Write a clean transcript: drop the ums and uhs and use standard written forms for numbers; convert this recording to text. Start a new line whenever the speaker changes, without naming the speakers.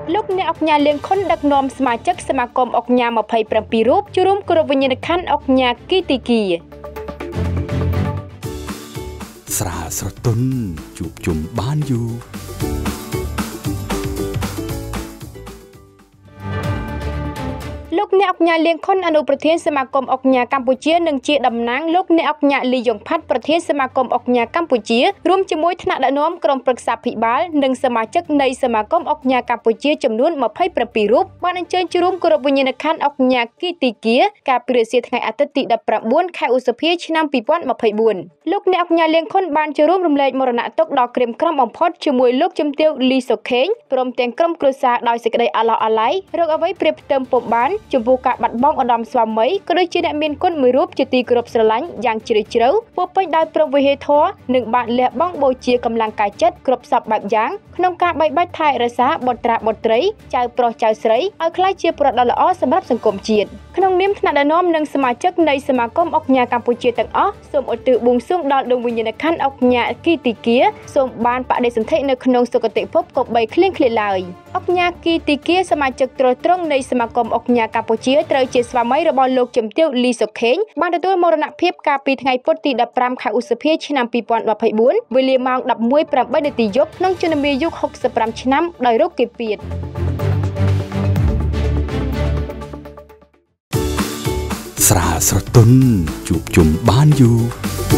លោកអ្នកអង្គញាលៀងខុនដឹកនាំសមាជិកសមាគមអង្គញា27រូបចូលរួមគ្រប់វិញ្ញាណក្ខន្ធអង្គញាគីទីគី
ស្រាលស្រទន់ជួបជុំបានយូរ
លោកអ្នកអង្គញាលៀងខុនអនុប្រធានសមាគមអង្គញាកម្ពុជានិងជាតំណាងលោកអ្នកអង្គញាលីយ៉ុងផាត់ប្រធានសមាគមអង្គញាកម្ពុជារួមជាមួយថ្នាក់ដឹកនាំក្រុមប្រឹក្សាភិបាលនិងសមាជិកនៃសមាគមអង្គញាកម្ពុជាចំនួន27រូបបានអញ្ជើញចូលរួមគោរពវិញ្ញាណក្ខន្ធអង្គញាគីទីគីកាលពីរសៀលថ្ងៃអាទិត្យទី19ខែឧសភាឆ្នាំ2024លោកអ្នកអង្គញាលៀងខុនបានចូលរួមរំលែកមរណទុក្ខដ៏ក្រៀមក្រំបំផុតជាមួយលោកជំទាវលីសុខេងព្រមទាំងក្រុមគ្រួសារដោយសេចក្តីអាឡោះអាល័យរកអ្វីប្រៀបផ្ទឹមពុំបានចំពោះការបាត់បង់ឧត្តមស្វាមីក៏ដូចជាអ្នកមានគុណមួយរូបជាទីគោរពស្រឡាញ់យ៉ាងជ្រាលជ្រៅពោពេញដោយព្រមវិហារធម៌និងបានលះបង់បូជាកម្លាំងកាយចិត្តគ្រប់សពបែបយ៉ាងក្នុងការបីបាច់ថែរក្សាបុត្រាបុត្រីចៅប្រុសចៅស្រីឲ្យក្លាយជាប្រដៅល្អសម្រាប់សង្គមជាតិក្នុងនាមថ្នាក់ដឹកនាំនិងសមាជិកនៃសមាគមអង្គញាកម្ពុជាទាំងអស់សូមឧទ្ទិសបួងសួងដល់ដួងវិញ្ញាណក្ខន្ធអង្គញាគីទីគីសូមបានបដិសន្ធិនៅក្នុងសុគតិភពកុំបីឃ្លៀងឃ្លាតឡើយអង្គញាគីទីគីសមាជិកត្រួតត្រងនៃសមាគមអង្គញាកម្ពុជាត្រូវជាស្វាមីរបស់លោកជំទាវលីសុខេងបានទទួលមរណភាពកាលពីថ្ងៃពុធទី15ខែឧសភាឆ្នាំ2024វេលាម៉ោង 11:08 នាទីយប់ក្នុងជំនាយុ65ឆ្នាំដោយរោគគាពៀត
ស្រាលស្រទន់ជួបជុំបានយូរ